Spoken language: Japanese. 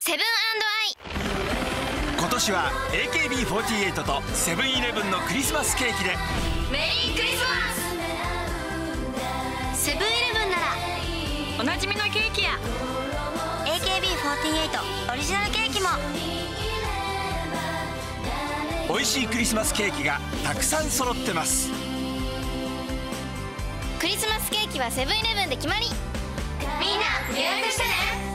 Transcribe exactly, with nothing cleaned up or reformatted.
セブン&アイ。 今年は エーケービーフォーティーエイト とセブンイレブンのクリスマスケーキでメリークリスマス。セブンイレブンならおなじみのケーキやエーケービーフォーティーエイト オリジナルケーキも。 美味しいクリスマスケーキがたくさん揃ってます。 クリスマスケーキはセブンイレブンで決まり。みんな予約してね。